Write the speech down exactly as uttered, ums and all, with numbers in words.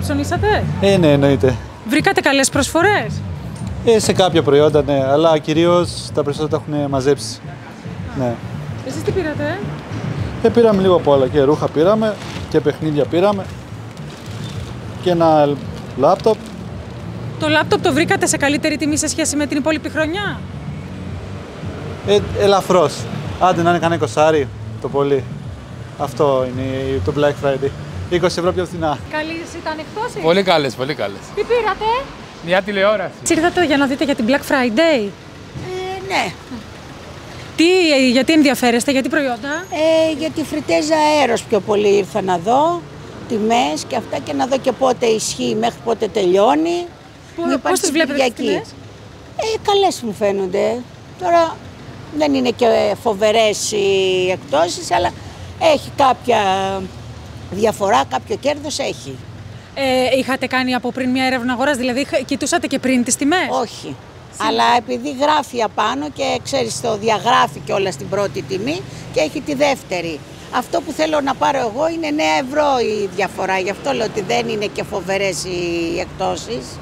Ψωνίσατε? Ε, ναι, εννοείται. Βρήκατε καλές προσφορές? Ε, σε κάποια προϊόντα, ναι, αλλά κυρίως τα περισσότερα έχουν μαζέψει. Ναι. Εσείς τι πήρατε? Ε, πήραμε λίγο από όλα, και ρούχα πήραμε και παιχνίδια πήραμε και ένα λάπτοπ. Το λάπτοπ το βρήκατε σε καλύτερη τιμή σε σχέση με την υπόλοιπη χρονιά? Ε, ελαφρώς. Άντε να είναι κανένα εικοσάρι το πολύ. Αυτό είναι το Black Friday. είκοσι ευρώ πιο φθηνά. Καλή ήταν εκπτώσεις? Πολύ καλές, πολύ καλές. Τι πήρατε? Μια τηλεόραση. Ήρθατε για να δείτε για την Black Friday? Ε, ναι. Τι, γιατί ενδιαφέρεστε, γιατί προϊόντα? Ε, για τη φριτέζα αέρος πιο πολύ ήρθα να δω, τιμές και αυτά, και να δω και πότε ισχύει, μέχρι πότε τελειώνει. Πο- πώς τις βλέπετε τις τιμές? Ε, καλές μου φαίνονται. Τώρα δεν είναι και φοβερές οι εκπτώσεις, αλλά έχει κάποια διαφορά, κάποιο κέρδος έχει. Ε, είχατε κάνει από πριν μια έρευνα αγοράς, δηλαδή είχα- κοιτούσατε και πριν τις τιμές? Όχι. Αλλά επειδή γράφει απάνω και ξέρεις, το διαγράφει και όλα στην πρώτη τιμή και έχει τη δεύτερη. Αυτό που θέλω να πάρω εγώ είναι εννέα ευρώ η διαφορά, γι' αυτό λέω ότι δεν είναι και φοβερές οι εκπτώσεις.